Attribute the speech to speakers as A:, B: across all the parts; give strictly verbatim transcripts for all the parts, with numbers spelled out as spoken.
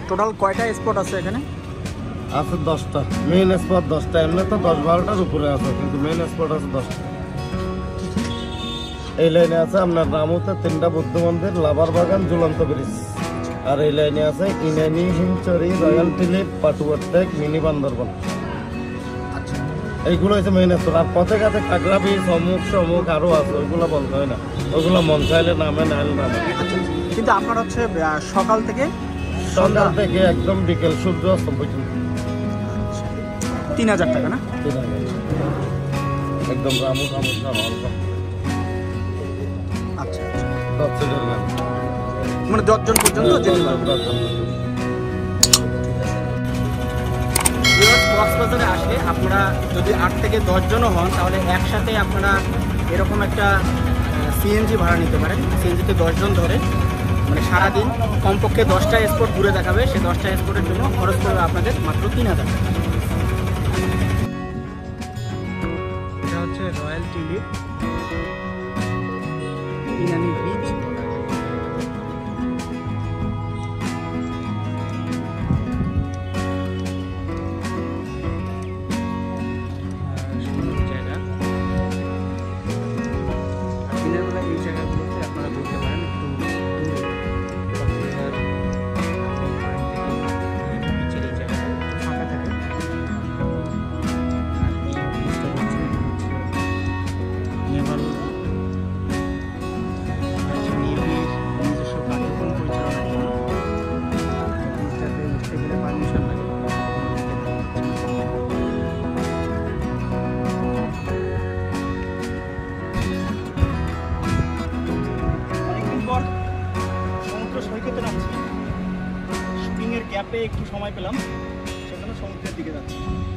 A: Total কয়টা spot আছে এখানে?
B: আছে দশটা, মেইন স্পট দশটা, এমনি তো দশ বারোটার উপরে আছে, কিন্তু মেইন স্পট আছে দশটা। এই লাইনে আছে আপনার রামুতে তিনটা বুদ্ধ মন্দির, লাভার বাগান, ঝুলন্ত ব্রিজ। আর এই লাইনে আছে Inani, Himchari, royal tulip, Patuar Tek, mini Bandarban. এইগুলো হচ্ছে মেইন স্পট। আর পথে কাছে কাকড়া বীজ, অমুক সমুক আরও আছে, ওইগুলো বলতে হয় না, ওইগুলো মন চাইলে নামে নাইলে নামে।
A: কিন্তু আপনার হচ্ছে সকাল থেকে
B: সন্ধ্যা থেকে একদম বিকেল সূর্য অস্ত পর্যন্ত
A: তিন হাজার টাকা না?
B: তিন হাজার একদম রামু রামু অল্প।
A: আচ্ছা
B: দশ সিটের গান,
A: মানে দশজন পর্যন্ত যেতে পারবেন। কক্সবাজারে আসলে আপনারা যদি আট থেকে দশজনও হন তাহলে একসাথে আপনারা এরকম একটা সিএনজি ভাড়া নিতে পারেন। সিএনজিতে দশজন ধরে মানে সারাদিন কমপক্ষে দশটা স্পট ঘুরে দেখাবে। সেই দশটা স্পটের জন্য খরচ পড়বে আপনাদের মাত্র তিন হাজার টাকা। এটা হচ্ছে রয়্যাল টিলিপ, ইনানি বিচ। গ্যাপে একটু সময় পেলাম, সেজন্য সমুদ্রের দিকে যাচ্ছি।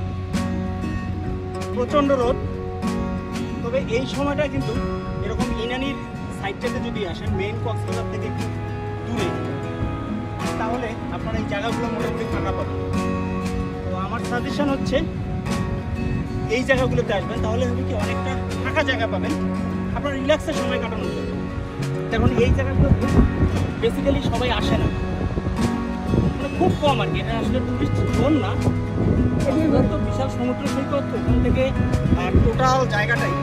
A: প্রচণ্ড রোদ, তবে এই সময়টা কিন্তু এরকম ইনানির সাইডটাতে যদি আসেন মেইন কক্সবাজার থেকে একটু দূরে, তাহলে আপনারা এই জায়গাগুলো মোটামুটি ফাঁকা পাবেন। তো আমার সাজেশন হচ্ছে এই জায়গাগুলোতে আসবেন, তাহলে হবে কি অনেকটা ফাঁকা জায়গা পাবেন, আপনার রিল্যাক্সের সময় কাটানোর জন্য। দেখুন এই জায়গাগুলো বেসিক্যালি সবাই আসে না, খুব কম আর কি। এটা আসলে টুরিস্ট জোন না, এটা তো বিশাল সমুদ্র সৈকত, ওখান থেকে টোটাল জায়গাটাই।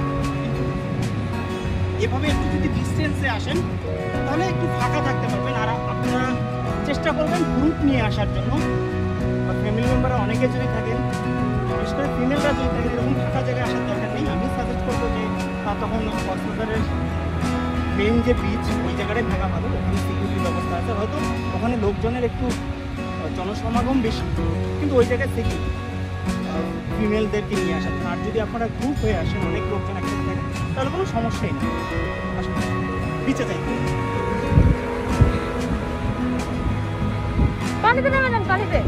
A: এভাবে একটু যদি ডিস্টেন্সে আসেন তাহলে একটু ফাঁকা থাকতে পারবেন। আর আপনারা চেষ্টা করবেন গ্রুপ নিয়ে আসার জন্য, বা ফ্যামিলি মেম্বাররা অনেকে যদি থাকেন, বিশেষ করে ফিমেলরা যদি থাকেন, এরকম ফাঁকা জায়গায় আসার দরকার নেই। আমি সাজেস্ট করবো যে তখন কক্সবাজারের মেইন যে বিচ ওই জায়গাটাই থাকা ভালো, ওখানে সিকিউরিটির ব্যবস্থা আছে। হয়তো ওখানে লোকজনের একটু জনসমাগম বেশি, কিন্তু ওই জায়গায় থেকে ফিমেলদেরকে নিয়ে আসার জন্য। আর যদি আপনারা গ্রুপ হয়ে আসেন, অনেক লোকজন একসাথে থাকেন, তাহলে কোনো সমস্যাই নেই। আসলে বিচে যাই পানিতে নেমে যান, পানিতে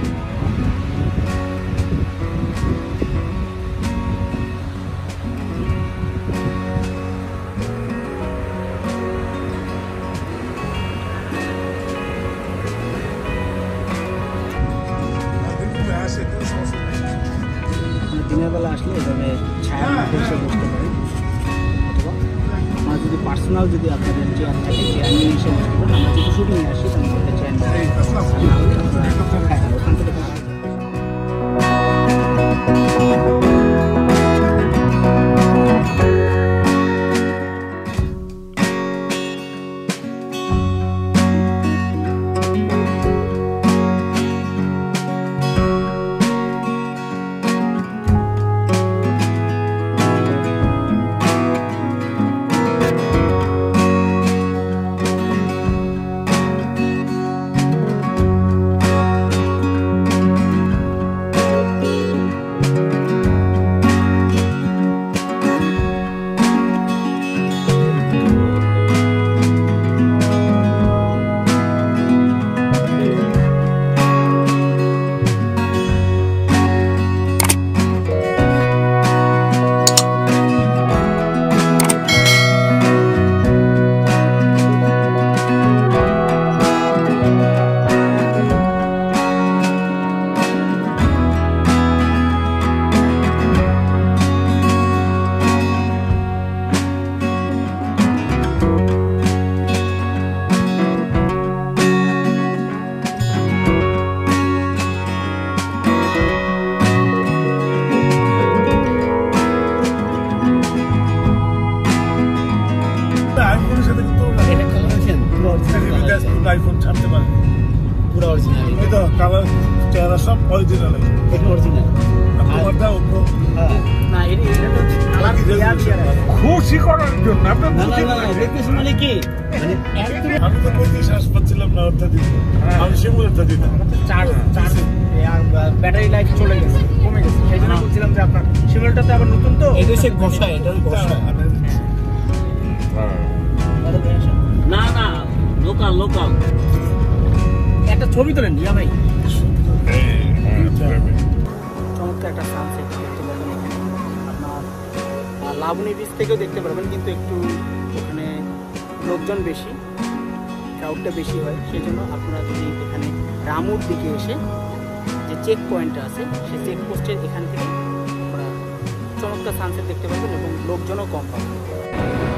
A: দিনের বেলা আসলে এভাবে ছায়ার মধ্যে এসে বসতে পারেন, অথবা আপনার যদি পার্সোনাল যদি আপনাদের চেয়ার থাকে চেয়ার নিয়ে এসে বসতে পারেন। আমরা যদি শুটিং নিয়ে আসি তাহলে আমাদের চেয়ার ওখান থেকে
C: আইফোন ছাড়তে পারে
A: পুরো অরিজিনাল।
C: এই তো কালার চেহারা সব অরিজিনাল,
A: এটা অরিজিনাল।
C: তোমারটা
A: হ্যাঁ না এটা এটা তো কালার দেয়া দেয়া
C: খুশি করার জন্য আপনার
A: না না না দেখতেছ মানে কি মানে একদম
C: আমি তো কইতে শ্বাস পাচ্ছিলাম না ওটা দিতে, আমি সিমুলেটর দিতাম।
A: চার চার ব্যাটারি লাইফ চলে গেছে, কমে গেছে, সেই জন্য বলছিলাম যে আপনার সিমুলেটরটা আবার নতুন তো এই দেশে ঘষা, এটা ঘষা না না লোকাল লোকাল। একটা ছবি তোলেন ইয়া ভাই, চমৎকার একটা সানসেট দেখতে পাবেন এখানে। আপনার লাবণী বিচ থেকেও দেখতে পারবেন, কিন্তু একটু ওখানে লোকজন বেশি, ক্রাউডটা বেশি হয়, সেই জন্য আপনারা যদি এখানে রামুর দিকে এসে যে চেক পয়েন্টটা আছে সেই চেক পোস্টের এখান থেকে আপনারা চমৎকার সানসেট দেখতে পাবেন এবং লোকজনও কম পাবেন।